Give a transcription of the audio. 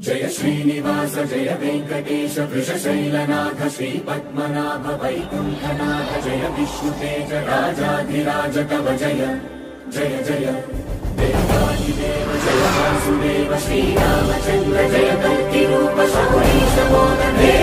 जय श्रीनिवास जय वेंकटेश वृषशैलनाथ श्रीपद्मनाभ वैकुंठनाथ जय विष्णुतेज राजाधिराज तव जय जय जय देवादिदेव जय वासुदेव श्रीरामचंद्र जय कल्किरूप शौरीश मोदने